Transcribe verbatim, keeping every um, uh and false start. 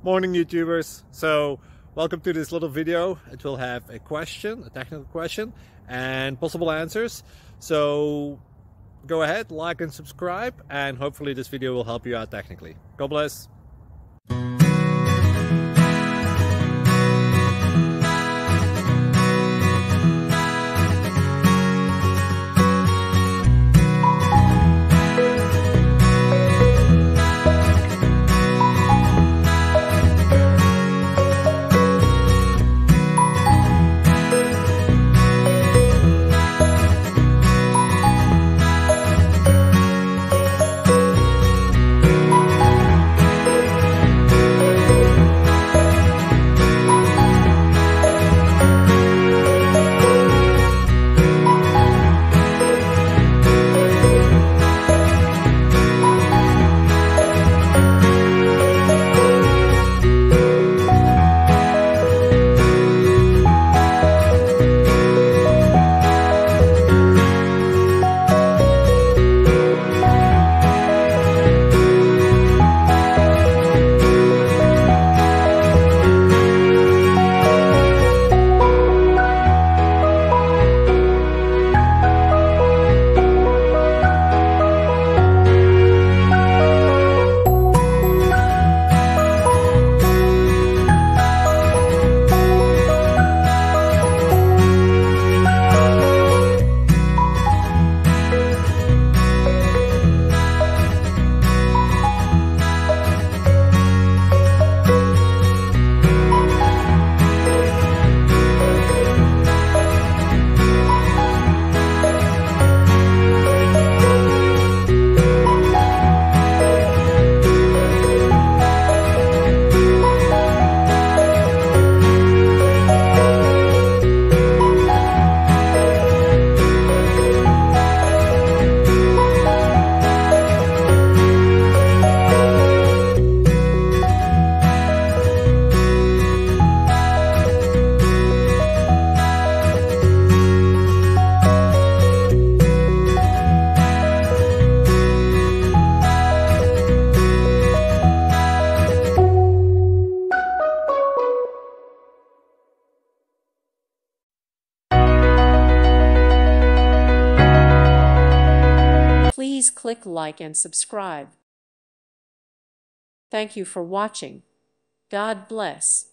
Morning YouTubers. So welcome to this little video. It will have a question, a technical question, and possible answers. So go ahead, like and subscribe, and hopefully this video will help you out technically. God bless. Please click like and subscribe. Thank you for watching. God bless.